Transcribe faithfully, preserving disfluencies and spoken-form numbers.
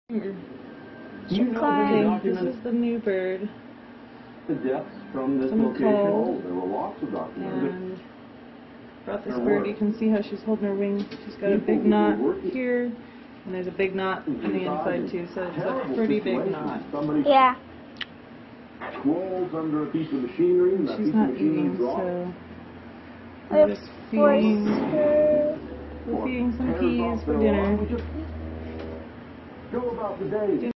You She know climbed. the This is the new bird. the deaths from this Someone location. called. Oh, there were lots of documents. And brought this There bird. were. You can see how she's holding her wings. She's got a People big who knot were working here, and there's a big knot on the inside too, so it's a Terrible pretty big situation. knot. Somebody Yeah. crawls under a piece of machinery, and that She's piece not of machinery eating, drops. so We we're have just feeding, oyster. we're feeding some Tears peas off for their dinner. arm. We just go about the day.